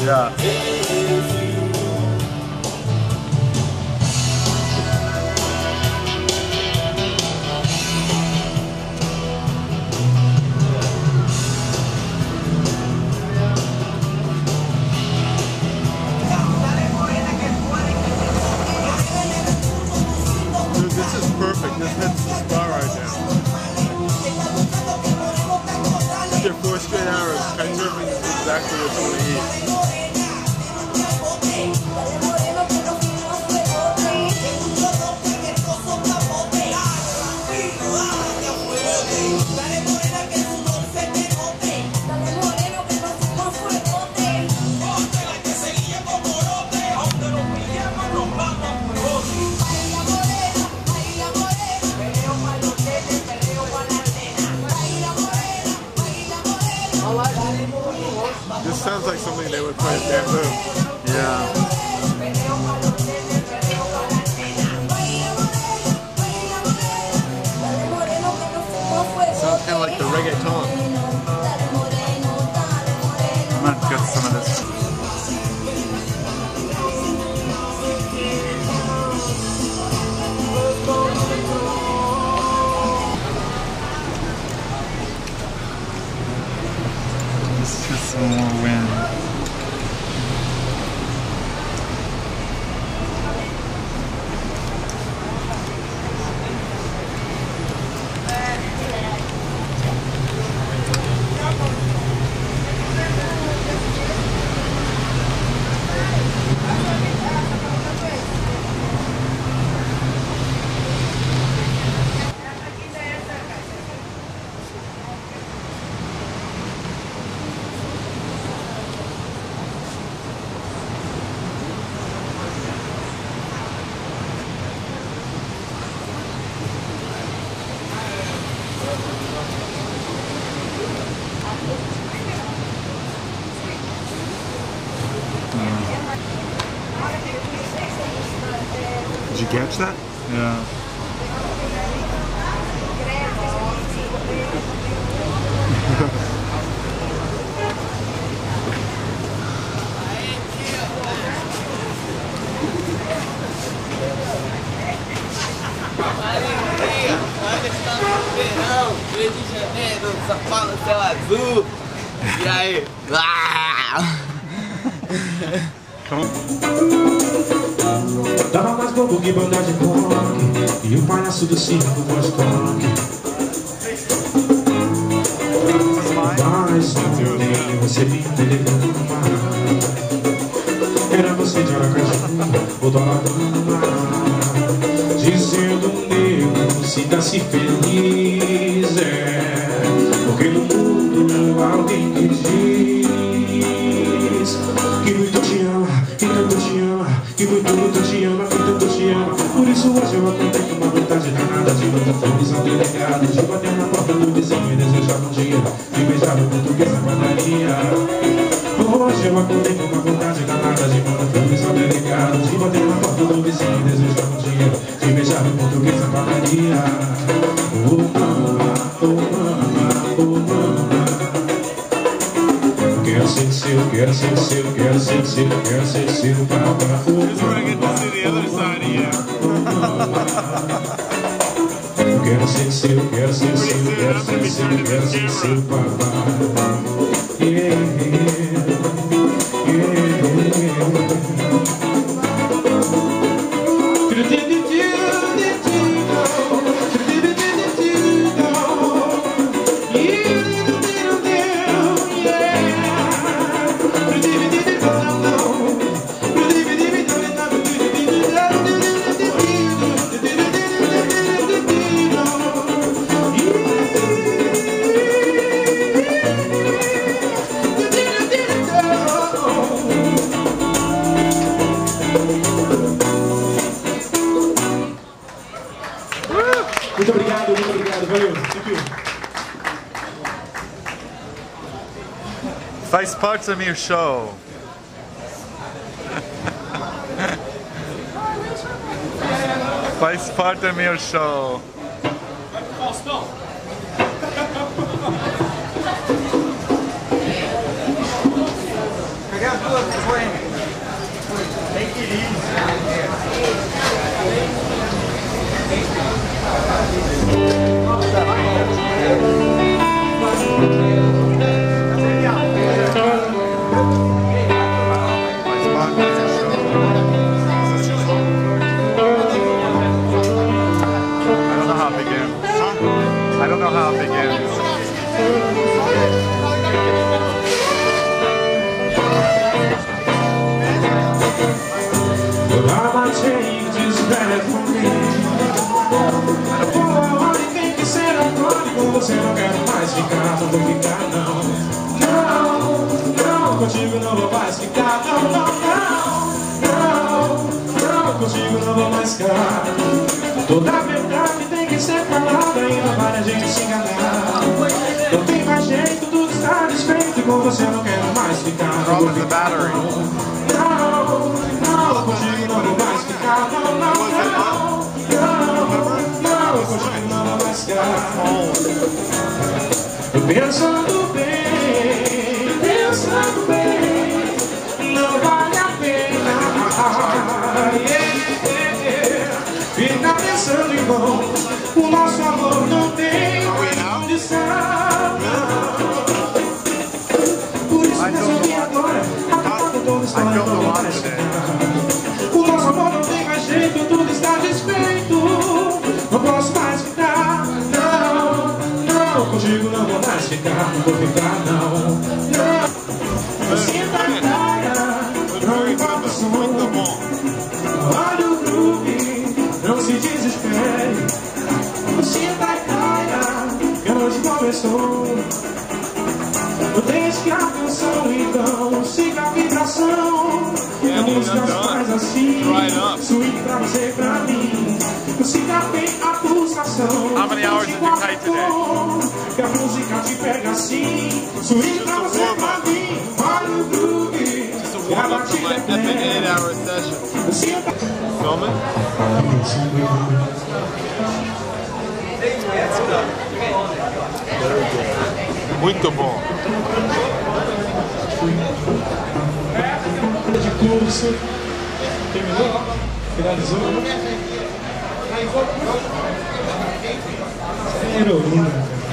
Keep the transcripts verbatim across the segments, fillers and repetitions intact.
Yeah. Dude, this is perfect. This hits the spot right now. After four straight hours, kitesurfing is exactly what you want to eat. This sounds like something they would play at Bamboo. Yeah. Sounds kind of like the reggaeton. I'm gonna get some of this. Let's get some more wind. Did you catch that? Yeah. Rio de Janeiro, São Paulo, céu azul. E aí? Tava mais bobo que banda de rock e o palhaço do circo voz toque. Mas ontem você me entregou no mar. Era você de Aracaju ou do Alabama, dizendo nego, sinta-se feliz. É porque no mundo alguém que diz que muito te ama, que tanto te ama, que muito, muito te ama, que tanto te ama. Por isso hoje eu acordei com uma vontade danada de mandar flores ao delegado, de bater na porta do vizinho e desejar um dia de beijar o português na padaria. Hoje eu acordei com uma vontade danada de mandar flores ao delegado, de bater na porta do vizinho e desejar um dia de beijar o português na padaria. Oh mama, oh mama, oh mama, quero ser seu, quero ser seu, quero ser seu, quero ser seu, papai. Just want to get to see the other side of you. Quero ser seu, quero ser seu, quero ser seu, quero ser seu, papai. Yeah, yeah, muito obrigado, muito obrigado, valeu. Thank you. Faz parte do meu show. Faz parte do meu show. Pegar as duas. Boa hora e tem que ser agora. Com você não quero mais ficar, não vou ficar não. Não, não, contigo não vou mais ficar. Não, não, não, não, não, contigo não vou mais ficar. Toda a verdade tem que ser falada, ainda vale a gente se enganar. Não tem mais jeito, tudo está desfeito. Com você não quero mais ficar. Não vou ficar não. Não, não, contigo não vou mais ficar. Não, não, não, não, não, contigo não vou mais ficar. Pensando bem, pensando bem, não vale a pena. Yeah, yeah, yeah. Fica pensando em vão, o nosso amor não tem condição. Por isso resolvi agora acabar com toda a história. O nosso amor não tem mais jeito, tudo está desfeito. Não posso mais ficar, não, não, contigo não vou mais ficar, não vou ficar não, não. Sinta a cara, não importa o som. Olha o groove, não se desespere. Sinta a cara, que a noite começou. Não deixe que a canção então siga a vibração. A música faz assim, swing pra você e pra mim. Siga bem a pulsação. How many hours did you kite today? Que a música te pega assim, swing pra você e pra mim. Olha o groove, Warm up to my epic eight hour session. Filming? Muito bom. De curso, terminou? Finalizou? É heroína.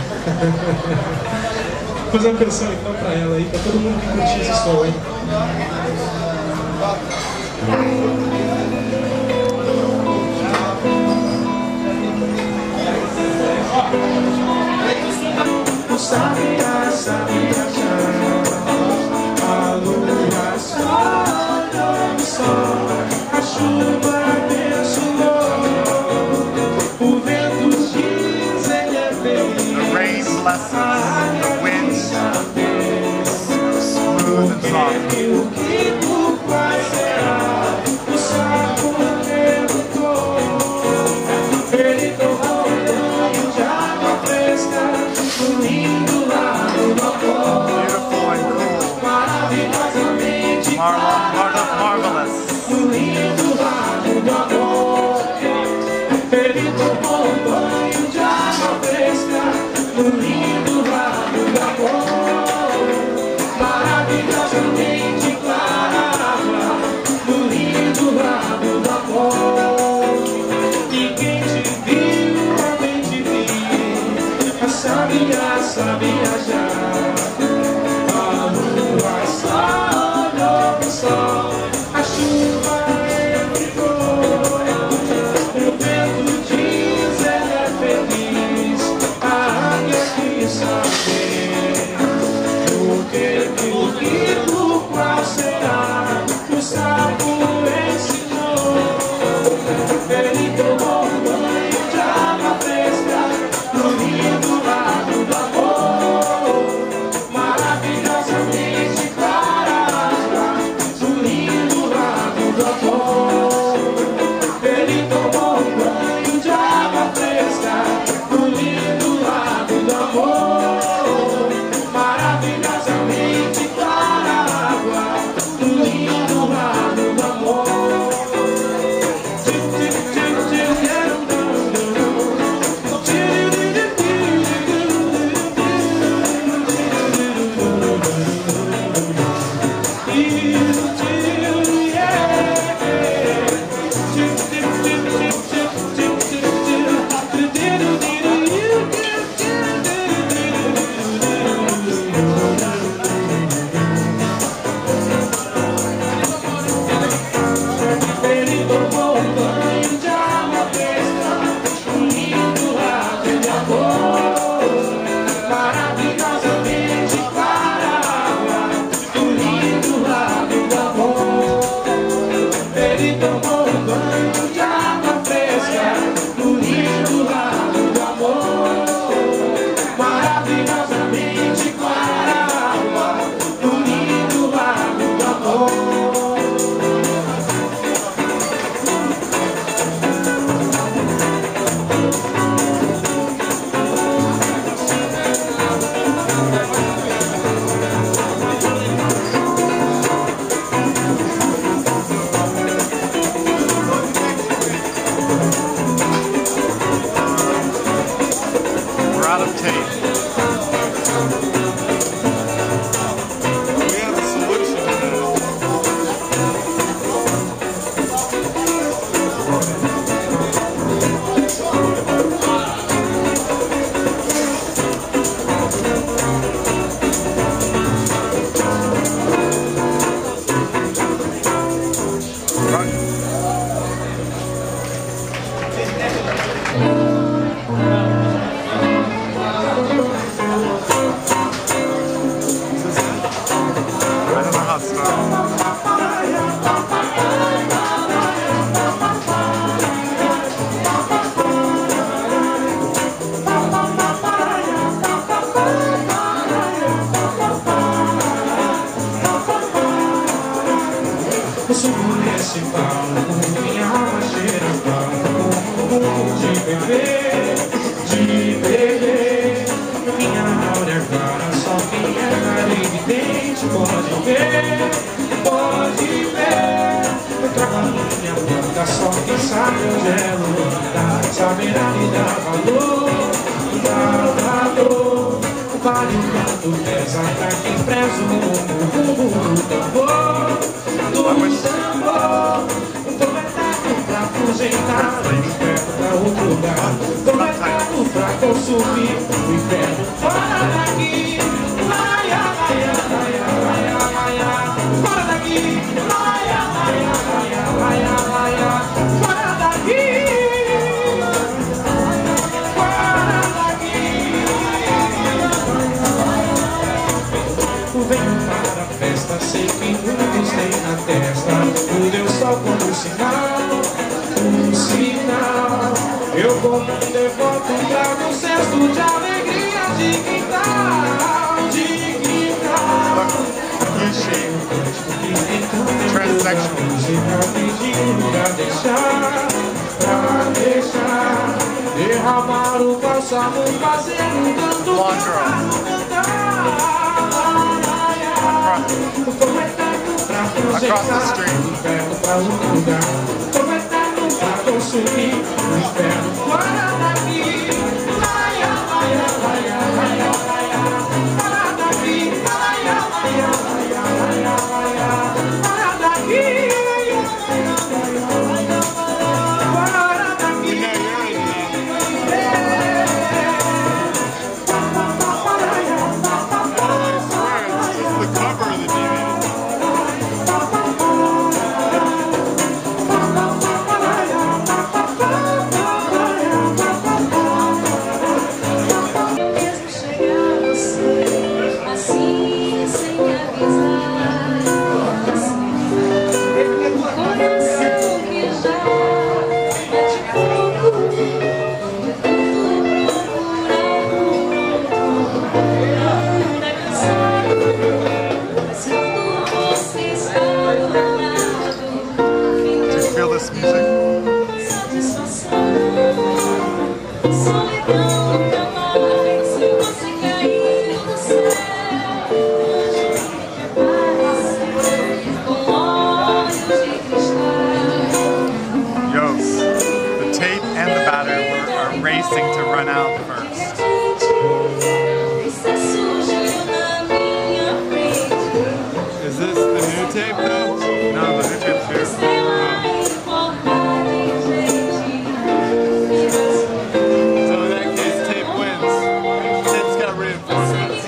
Vou fazer uma canção então pra ela aí, pra todo mundo que curtir esse som aí. Sabia, sabia já. A lua sobe, sobe, a chuva abençoou. O vento diz, ele é feliz. The rain blesses, the wind smooth and soft. O que tu vai será? O sapo perguntou. Ele tomou um banho de água fresca, no lindo lado do amor. Beautiful and cool. Maravilhosamente Mar mar marvelous. no lindo lado do amor. Ele tomou um banho de água fresca, no lindo lado do amor. Maravilhosamente clara água, no lindo lado do amor. E quem te viu, também te viu. Sabia, sabia já. A lua só olhou pro sol, a chuva entrou. O vento diz, ele é feliz. A águia quis saber o que, o que, o qual será. O sapo ensinou. Ele tomou um banho de água fresca, no lindo lado do amor. Maravilhosamente clara água, no lindo lado do amor. Ele tomou um banho de água fresca, no lindo lado do amor. Maravilhosamente clara água, no lindo lado do amor. Ele tomou um banho de água fresca, um lindo lado de amor. Maravilhosamente clara água, um lindo lado de amor. Ele tomou um banho de água fresca. saberá lhe dar valor, dar dor, vale o quanto pesa pra quem preza o mundo do tambor, do tambor, tô metado pra afugentar, o inferno pra outro lugar, tô metado pra consumir, o inferno fora daqui, laia, laia, laia, laia, laia, fora daqui, laia, laia, laia, laia, laia, fora daqui. Venho para a festa, sei que muitos têm na testa o Deus só como um sinal, um sinal. Eu como um devoto trago um cesto de alegria de quintal, de quintal. Transsexual. Pra deixar, pra deixar derramar o bálsamo, fazer um canto, cantar. Across the street. Racing to run out first. Is this the new tape though? No, the new tape's here. Oh. So in that case, tape wins. Tape's got reinforcements.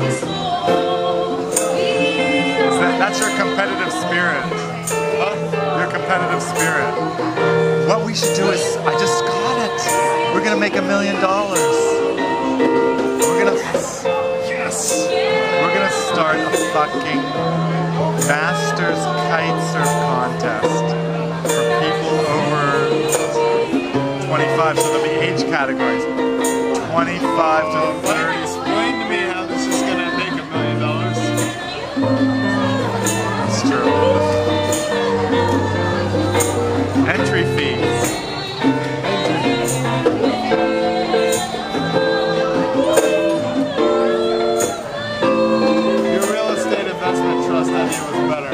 That, that's your competitive spirit. Huh? Your competitive spirit. What we should do is, I just got it. We're gonna make a million dollars. We're gonna, yes. We're gonna start a fucking Masters kite surf contest for people over twenty-five. So there'll be age categories, twenty-five to thirty. Explain to me how this is gonna make a million dollars. That's true. Entry fees. Your real estate investment trust idea was better.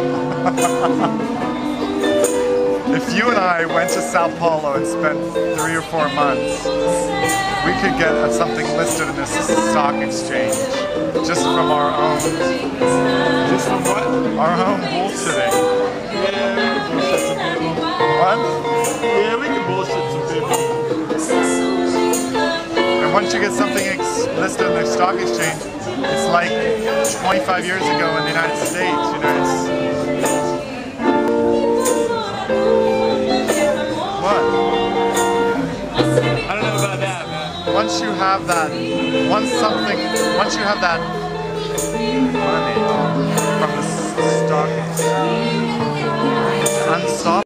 If you and I went to Sao Paulo and spent three or four months, we could get something listed in this stock exchange just from our own, Just from what? our own bullshitting. Yeah, we can bullshit some people. What? Yeah, we can bullshit some people. And once you get something ex listed in the stock exchange, it's like twenty-five years ago in the United States, you know, it's... What? I don't know about that, man. Once you have that, once something, once you have that money from the stock exchange, it's unstoppable.